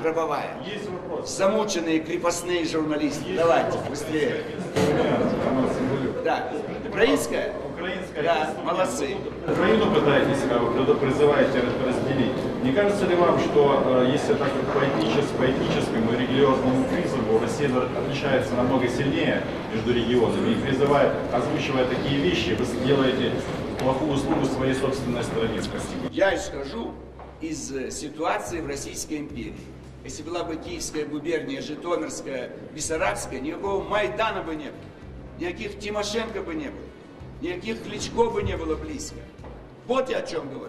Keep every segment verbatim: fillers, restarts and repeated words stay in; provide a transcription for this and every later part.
гробовая. Есть вопрос. Замученные крепостные журналисты. Есть Давайте, вопрос. Быстрее. Да. Украинская? Украинская. Да, молодцы. Украину пытаетесь, вы призываете разделить. Не кажется ли вам, что если так по этническому, по этническому и религиозному призыву Россия отличается намного сильнее между регионами и призывает, озвучивая такие вещи, вы делаете плохую услугу своей собственной стране? Спасибо. Я исхожу из ситуации в Российской империи. Если была бы Киевская губерния, Житомирская, Бессарабская, никакого Майдана бы не было, никаких Тимошенко бы не было, никаких Кличко бы не было близко. Вот я о чем говорю.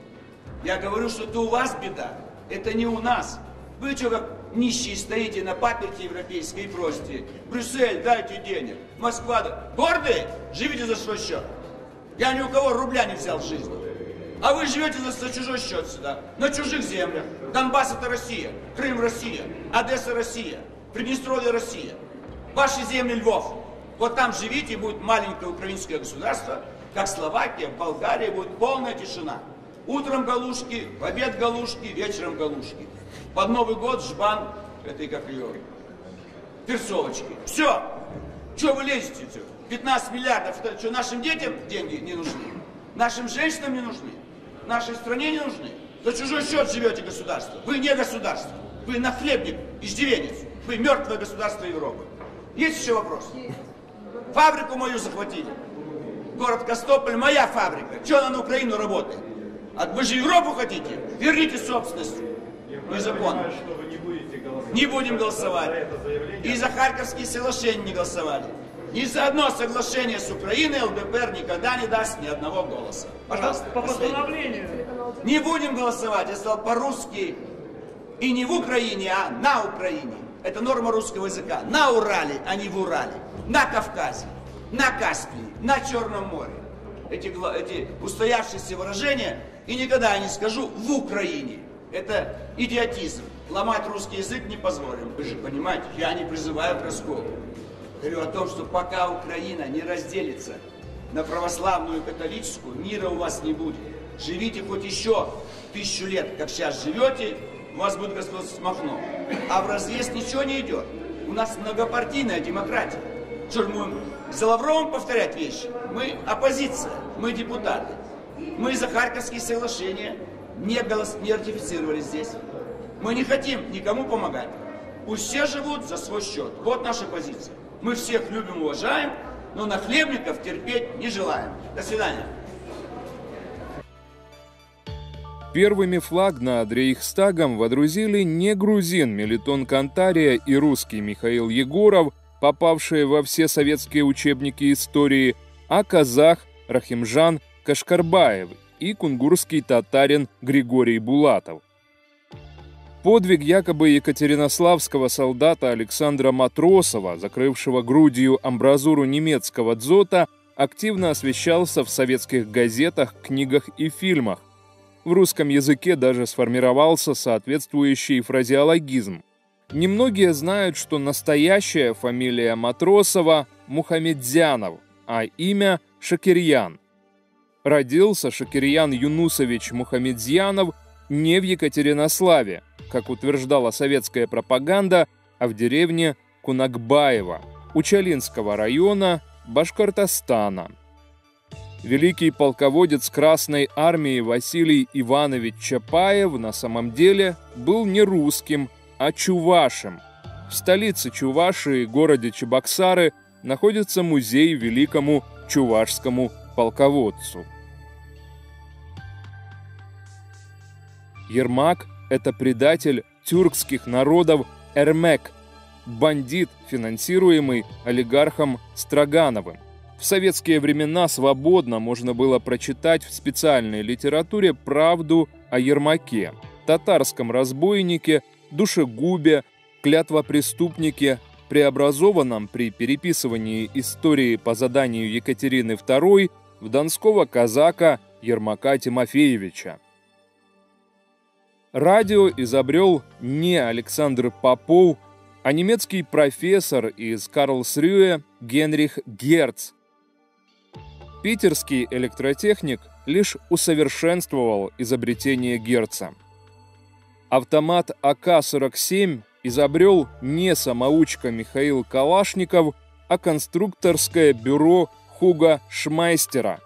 Я говорю, что это у вас беда, это не у нас. Вы что, как нищие стоите на паперти европейской и просите: Брюссель, дайте денег, Москва, да. Гордые? Живите за свой счет. Я ни у кого рубля не взял в жизни. А вы живете за, за чужой счет сюда, на чужих землях. Донбасс — это Россия, Крым — Россия, Одесса — Россия, Приднестровье — Россия. Ваши земли — Львов. Вот там живите, и будет маленькое украинское государство, как Словакия, Болгария, будет полная тишина. Утром галушки, в обед галушки, вечером галушки. Под Новый год жбан этой, как ее, перцовочки. Все. Что вы лезете? пятнадцать миллиардов. Что, нашим детям деньги не нужны? Нашим женщинам не нужны? Нашей стране не нужны? За чужой счет живете государство. Вы не государство. Вы нахлебник, иждивенец. Вы мертвое государство Европы. Есть еще вопрос? Фабрику мою захватили. Город Костополь — моя фабрика. Что она на Украину работает? А вы же Европу хотите? Верните собственность. Незаконно. Не будем голосовать. И за Харьковские соглашения не голосовали. Ни за одно соглашение с Украиной ЛДПР никогда не даст ни одного голоса. Пожалуйста, по постановлению. Не будем голосовать. Я сказал по-русски. И не в Украине, а на Украине. Это норма русского языка. На Урале, а не в Урале. На Кавказе, на Каспии, на Черном море. Эти, эти устоявшиеся выражения, и никогда я не скажу в Украине. Это идиотизм. Ломать русский язык не позволим. Вы же понимаете, я не призываю к расколу. Говорю о том, что пока Украина не разделится на православную и католическую, мира у вас не будет. Живите хоть еще тысячу лет, как сейчас живете, у вас будет государство Махно. А в разъезд ничего не идет. У нас многопартийная демократия. Что же мы за Лавровым повторять вещи? Мы оппозиция, мы депутаты. Мы за Харьковские соглашения не, голос, не ратифицировали здесь. Мы не хотим никому помогать. Пусть все живут за свой счет. Вот наша позиция. Мы всех любим, уважаем, но нахлебников терпеть не желаем. До свидания. Первыми флаг над Рейхстагом водрузили не грузин Мелитон Кантария и русский Михаил Егоров, попавшие во все советские учебники истории, а казах Рахимжан Кашкарбаев и кунгурский татарин Григорий Булатов. Подвиг якобы екатеринославского солдата Александра Матросова, закрывшего грудью амбразуру немецкого дзота, активно освещался в советских газетах, книгах и фильмах. В русском языке даже сформировался соответствующий фразеологизм. Немногие знают, что настоящая фамилия Матросова – Мухамедзянов, а имя – Шакирьян. Родился Шакирьян Юнусович Мухамедзянов не в Екатеринославе, как утверждала советская пропаганда, а в деревне Кунакбаево, Учалинского района, Башкортостана. Великий полководец Красной армии Василий Иванович Чапаев на самом деле был не русским, а чувашем. В столице Чувашии, городе Чебоксары, находится музей великому чувашскому полководцу. Ермак – это предатель тюркских народов Эрмек, бандит, финансируемый олигархом Строгановым. В советские времена свободно можно было прочитать в специальной литературе правду о Ермаке, татарском разбойнике, душегубе, клятвопреступнике, преобразованном при переписывании истории по заданию Екатерины второй в донского казака Ермака Тимофеевича. Радио изобрел не Александр Попов, а немецкий профессор из Карлсрюэ Генрих Герц. Питерский электротехник лишь усовершенствовал изобретение Герца. Автомат А К сорок семь изобрел не самоучка Михаил Калашников, а конструкторское бюро Хуго Шмайстера.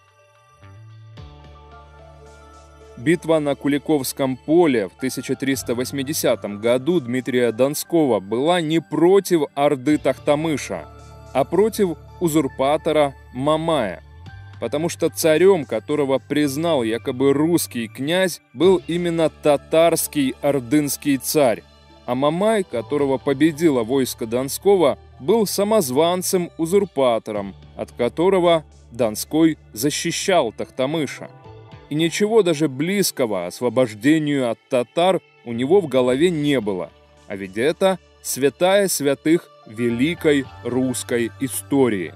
Битва на Куликовском поле в тысяча триста восьмидесятом году Дмитрия Донского была не против орды Тохтамыша, а против узурпатора Мамая, потому что царем, которого признал якобы русский князь, был именно татарский ордынский царь, а Мамай, которого победило войско Донского, был самозванцем-узурпатором, от которого Донской защищал Тохтамыша. И ничего даже близкого освобождению от татар у него в голове не было. А ведь это святая святых великой русской истории.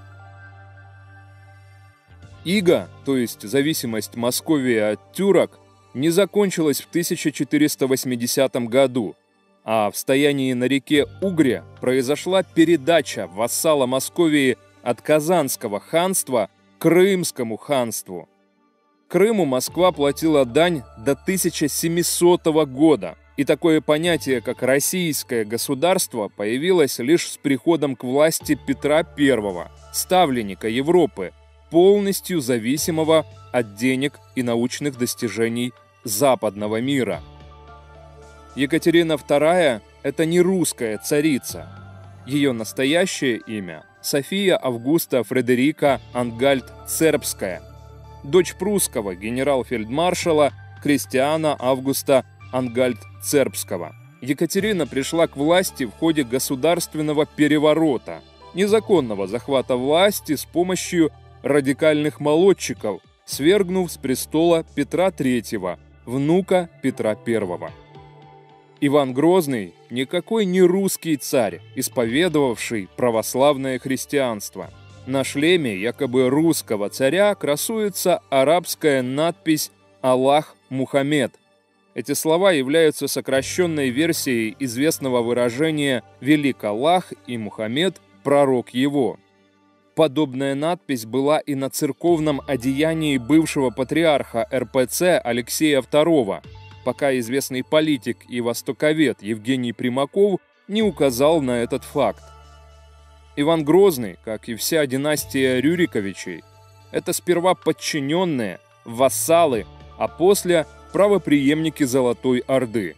Ига, то есть зависимость Московии от тюрок, не закончилась в тысяча четыреста восьмидесятом году, а в стоянии на реке Угре произошла передача вассала Московии от Казанского ханства Крымскому ханству. Крыму Москва платила дань до тысяча семисотого года, и такое понятие, как «российское государство», появилось лишь с приходом к власти Петра Первого, ставленника Европы, полностью зависимого от денег и научных достижений западного мира. Екатерина Вторая – это не русская царица. Ее настоящее имя – София Августа Фредерика Ангальд-Цербская, дочь прусского генерал-фельдмаршала Кристиана Августа Ангальд-Цербского. Екатерина пришла к власти в ходе государственного переворота, незаконного захвата власти с помощью радикальных молодчиков, свергнув с престола Петра Третьего, внука Петра Первого. Иван Грозный – никакой не русский царь, исповедовавший православное христианство. На шлеме якобы русского царя красуется арабская надпись «Аллах Мухаммед». Эти слова являются сокращенной версией известного выражения «Велик Аллах и Мухаммед, пророк его». Подобная надпись была и на церковном одеянии бывшего патриарха Эр Пэ Цэ Алексея Второго, пока известный политик и востоковед Евгений Примаков не указал на этот факт. Иван Грозный, как и вся династия Рюриковичей, это сперва подчиненные, вассалы, а после правопреемники Золотой Орды.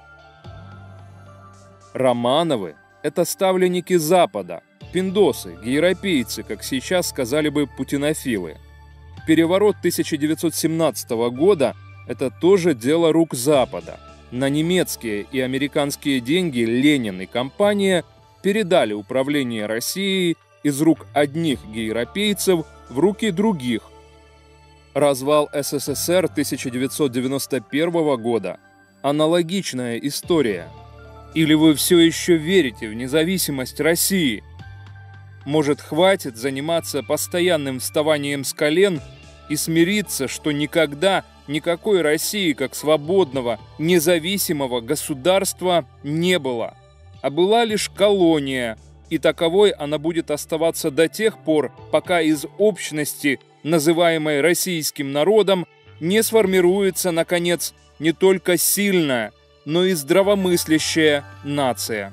Романовы – это ставленники Запада, пиндосы, гейропейцы, как сейчас сказали бы путинофилы. Переворот тысяча девятьсот семнадцатого года – это тоже дело рук Запада. На немецкие и американские деньги Ленин и компания передали управление Россией из рук одних гейропейцев в руки других. Развал Эс Эс Эс Эр тысяча девятьсот девяносто первого года – аналогичная история. Или вы все еще верите в независимость России? Может, хватит заниматься постоянным вставанием с колен и смириться, что никогда никакой России как свободного, независимого государства не было, а была лишь колония, и таковой она будет оставаться до тех пор, пока из общности, называемой российским народом, не сформируется, наконец, не только сильная, но и здравомыслящая нация.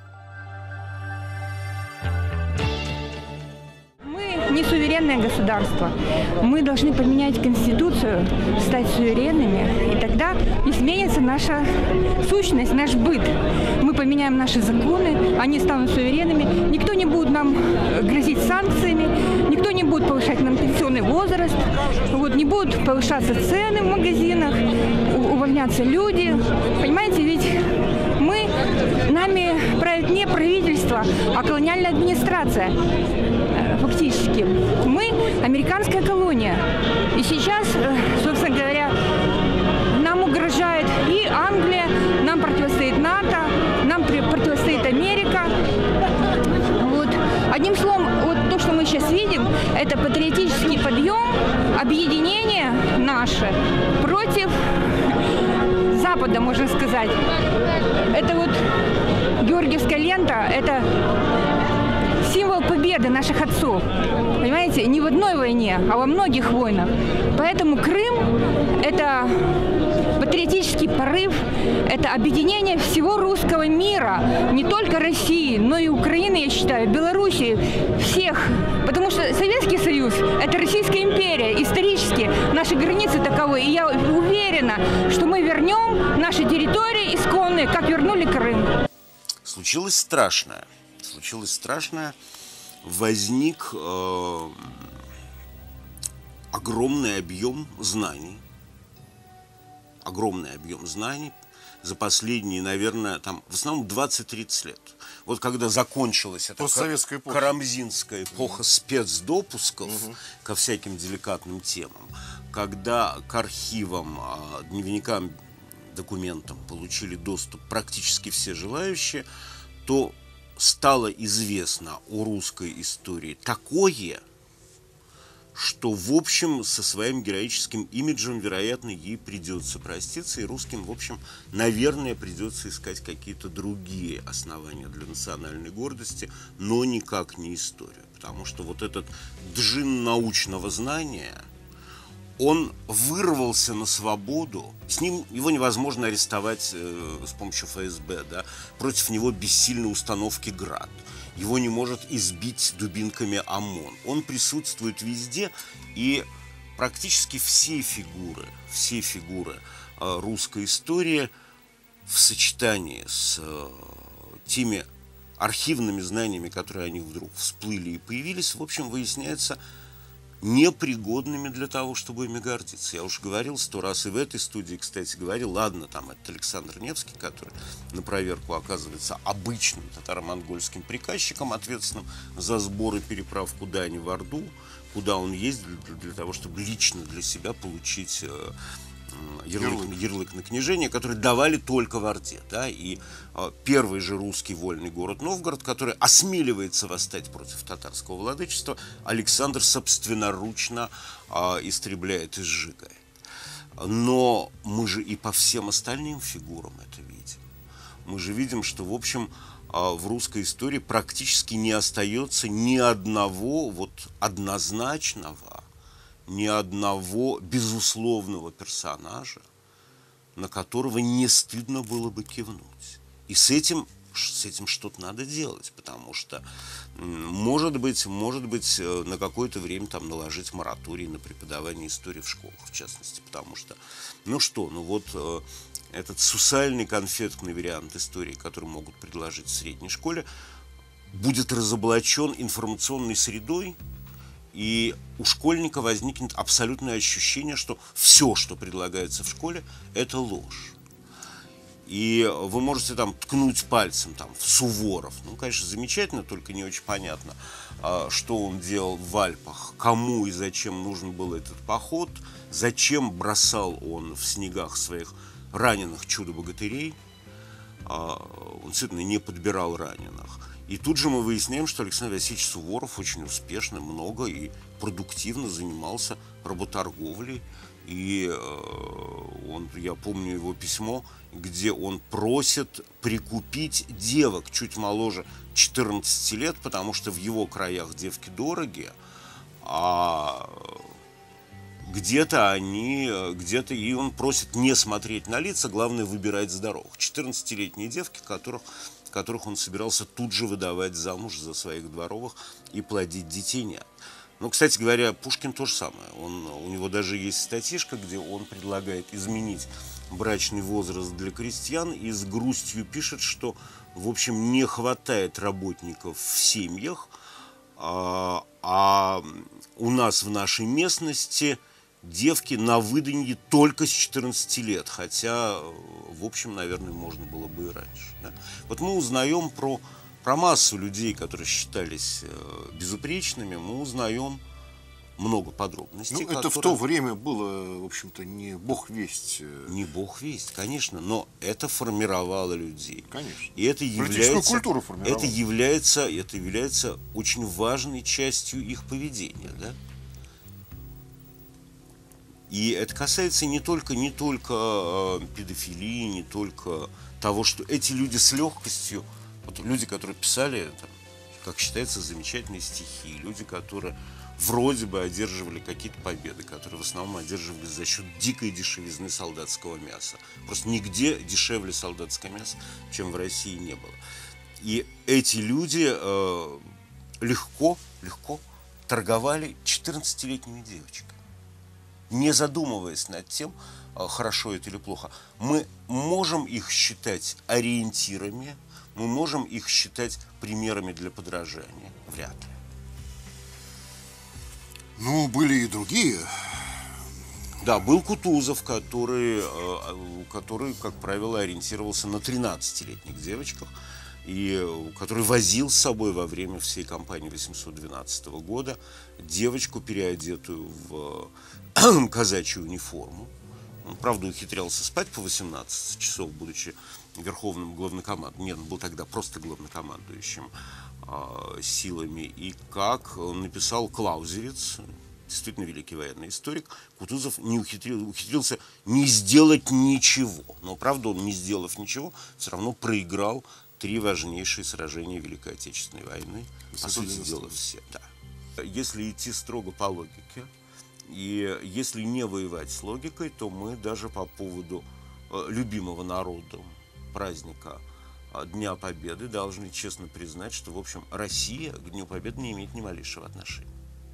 Не суверенное государство. Мы должны поменять Конституцию, стать суверенными, и тогда изменится наша сущность, наш быт. Мы поменяем наши законы, они станут суверенными, никто не будет нам грозить санкциями, никто не будет повышать нам пенсионный возраст, вот, не будут повышаться цены в магазинах, увольняться люди. Понимаете, ведь мы, нами правит не правительство, а колониальная администрация. Фактически. Мы американская колония. И сейчас, собственно говоря, нам угрожает и Англия, нам противостоит НАТО, нам противостоит Америка. Вот. Одним словом, вот то, что мы сейчас видим, это патриотический подъем, объединение наше против Запада, можно сказать. Это вот Георгиевская лента, это символ победы. победы наших отцов. Понимаете, не в одной войне, а во многих войнах. Поэтому Крым – это патриотический порыв, это объединение всего русского мира, не только России, но и Украины, я считаю, Белоруссии, всех. Потому что Советский Союз – это Российская империя, исторически наши границы таковы. И я уверена, что мы вернем наши территории исконные, как вернули Крым. Случилось страшное. Случилось страшное. Возник э, огромный объем знаний. Огромный объем знаний за последние, наверное, там, в основном двадцать-тридцать лет. Вот когда закончилась эта постсоветская эпоха, карамзинская эпоха спецдопусков угу. ко всяким деликатным темам, когда к архивам, дневникам, документам получили доступ практически все желающие, то стало известно о русской истории такое, что, в общем, со своим героическим имиджем, вероятно, ей придется проститься, и русским, в общем, наверное, придется искать какие-то другие основания для национальной гордости, но никак не историю. Потому что вот этот джин научного знания, он вырвался на свободу, с ним его невозможно арестовать э, с помощью эф эс бэ, да? Против него бессильны установки «Град». Его не может избить дубинками ОМОН. Он присутствует везде, и практически все фигуры, все фигуры э, русской истории в сочетании с э, теми архивными знаниями, которые о них вдруг всплыли и появились, в общем, выясняется, непригодными для того, чтобы ими гордиться. Я уже говорил сто раз и в этой студии, кстати, говорил, ладно, там это Александр Невский, который на проверку оказывается обычным татаро-монгольским приказчиком, ответственным за сбор и переправку дани в Орду, куда он ездил для, для того, чтобы лично для себя получить э, ярлык, ярлык на княжение, который давали только в Орде. Да? И э, первый же русский вольный город Новгород, который осмеливается восстать против татарского владычества, Александр собственноручно э, истребляет и сжигает. Но мы же и по всем остальным фигурам это видим. Мы же видим, что, в общем, э, в русской истории практически не остается ни одного вот однозначного, ни одного безусловного персонажа, на которого не стыдно было бы кивнуть. И с этим, с этим что-то надо делать, потому что, может быть, может быть, на какое-то время там наложить мораторий на преподавание истории в школах, в частности, потому что, ну что, ну вот этот сусальный конфетный вариант истории, который могут предложить в средней школе, будет разоблачен информационной средой, и у школьника возникнет абсолютное ощущение, что все, что предлагается в школе, это ложь. И вы можете там ткнуть пальцем там, в Суворов. Ну, конечно, замечательно, только не очень понятно, что он делал в Альпах, кому и зачем нужен был этот поход, зачем бросал он в снегах своих раненых чудо-богатырей. Он действительно не подбирал раненых. И тут же мы выясняем, что Александр Васильевич Суворов очень успешно, много и продуктивно занимался работорговлей. И э, он, я помню его письмо, где он просит прикупить девок чуть моложе четырнадцати лет, потому что в его краях девки дороги, а где-то они, где-то и он просит не смотреть на лица, главное выбирать здоровых. четырнадцатилетние девки, которых... которых он собирался тут же выдавать замуж за своих дворовых и плодить детенят. Ну, кстати говоря, Пушкин то же самое. Он, у него даже есть статьишка, где он предлагает изменить брачный возраст для крестьян и с грустью пишет, что, в общем, не хватает работников в семьях, а, а у нас в нашей местности девки на выданье только с четырнадцати лет, хотя, в общем, наверное, можно было бы и раньше. Да? Вот мы узнаем про, про массу людей, которые считались э, безупречными, мы узнаем много подробностей. Ну, это которые... в то время было, в общем-то, не бог весть. Не бог весть, конечно, но это формировало людей. Конечно. И это является, культуру формировало. Это является, это является очень важной частью их поведения, да? И это касается не только, не только э, педофилии, не только того, что эти люди с легкостью, вот люди, которые писали там, как считается, замечательные стихи. Люди, которые вроде бы одерживали какие-то победы, которые в основном одерживались за счет дикой дешевизны солдатского мяса. Просто нигде дешевле солдатское мясо, чем в России, не было. И эти люди э, легко, легко торговали четырнадцатилетними девочками, не задумываясь над тем, хорошо это или плохо. Мы можем их считать ориентирами, мы можем их считать примерами для подражания? Вряд ли. Ну, были и другие. Да, был Кутузов, который, который, как правило, ориентировался на тринадцатилетних девочках, и который возил с собой во время всей кампании восемьсот двенадцатого года девочку, переодетую в казачью униформу. Он, правда, ухитрялся спать по восемнадцать часов, будучи верховным главнокомандующим. Нет, он был тогда просто главнокомандующим э, силами. И как написал Клаузевиц, действительно великий военный историк, Кутузов не ухитрил, ухитрился не сделать ничего. Но, правда, он, не сделав ничего, все равно проиграл три важнейшие сражения Великой Отечественной войны. По сути дела, все. Да. Если идти строго по логике, и если не воевать с логикой, то мы даже по поводу э, любимого народом праздника э, Дня Победы должны честно признать, что, в общем, Россия к Дню Победы не имеет ни малейшего отношения.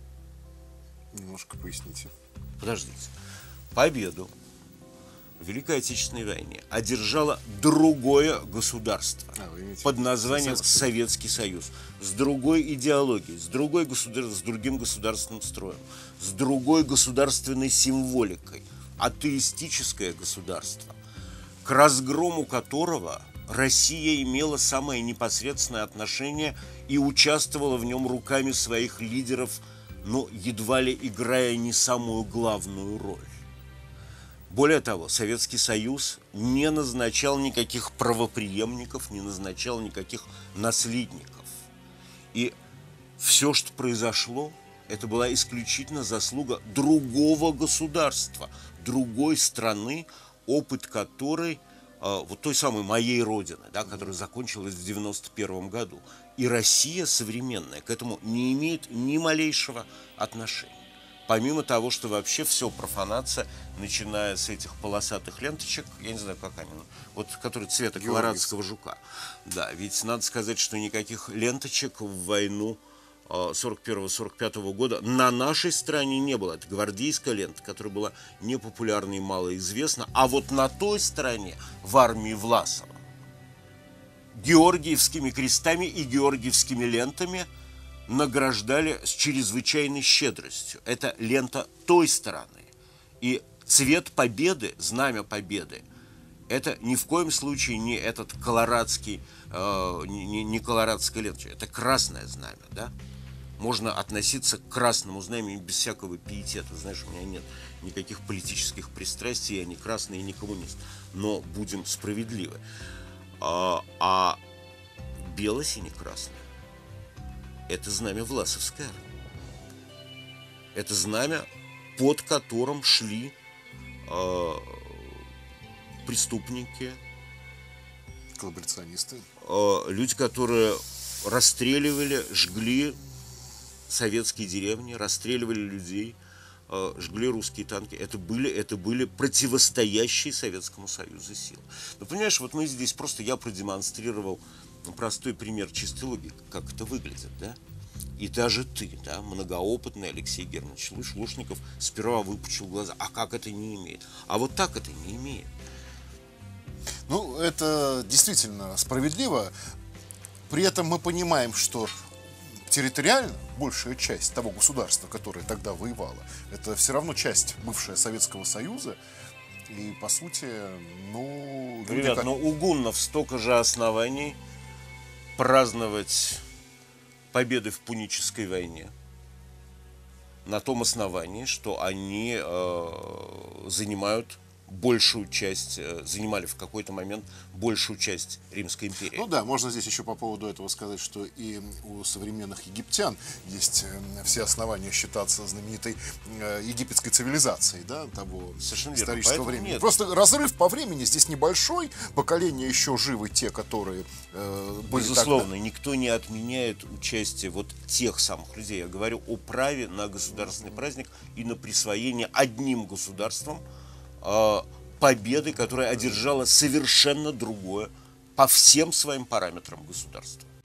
Немножко поясните. Подождите. Победу в Великой Отечественной войне одержало другое государство а, под названием Советский Союз, с другой идеологией, с, другой государ... с другим государственным строем, с другой государственной символикой, атеистическое государство, к разгрому которого Россия имела самое непосредственное отношение и участвовала в нем руками своих лидеров, но едва ли играя не самую главную роль. Более того, Советский Союз не назначал никаких правопреемников, не назначал никаких наследников. И все, что произошло, это была исключительно заслуга другого государства, другой страны, опыт которой, э, вот той самой моей родины, да, которая закончилась в девяносто первом году. И Россия современная к этому не имеет ни малейшего отношения. Помимо того, что вообще все профанация, начиная с этих полосатых ленточек, я не знаю, как они, вот которые цвета колорадского жука. Да, ведь надо сказать, что никаких ленточек в войну сорок первого сорок пятого года на нашей стране не было. Это гвардейская лента, которая была непопулярна и малоизвестна. А вот на той стороне, в армии Власова, георгиевскими крестами и георгиевскими лентами награждали с чрезвычайной щедростью. Это лента той стороны. И цвет победы, знамя победы, это ни в коем случае не этот колорадский, э, не, не колорадская лента, это красное знамя, да? Можно относиться к красному знамени без всякого пиетета. Знаешь, у меня нет никаких политических пристрастий, я не красный и не коммунист. Но будем справедливы. А, а бело-сине-красное — это знамя Власовской армии. Это знамя, под которым шли э, преступники, коллаборационисты, э, люди, которые расстреливали, жгли советские деревни, расстреливали людей, э, жгли русские танки. Это были, это были противостоящие Советскому Союзу силы. Но понимаешь, вот мы здесь просто, я продемонстрировал простой пример чистой логики, как это выглядит, да? И даже ты, да, многоопытный Алексей Германович Лушников, сперва выпучил глаза. А как это не имеет? А вот так это не имеет. Ну, это действительно справедливо. При этом мы понимаем, что территориально большая часть того государства, которое тогда воевало, это все равно часть бывшего Советского Союза. И, по сути, ну... Ребят, как... ну у гуннов столько же оснований праздновать победы в Пунической войне. На том основании, что они э, занимают большую часть, э, занимали в какой-то момент большую часть Римской империи. Ну да, можно здесь еще по поводу этого сказать, что и у современных египтян есть э, все основания считаться знаменитой э, египетской цивилизацией, да, того Совершенно верно. исторического Поэтому времени. нет. Просто разрыв по времени здесь небольшой, поколения еще живы те, которые э, были Безусловно, тогда. никто не отменяет участие вот тех самых людей. Я говорю о праве на государственный праздник и на присвоение одним государством э, победы, которая одержала совершенно другое по всем своим параметрам государства.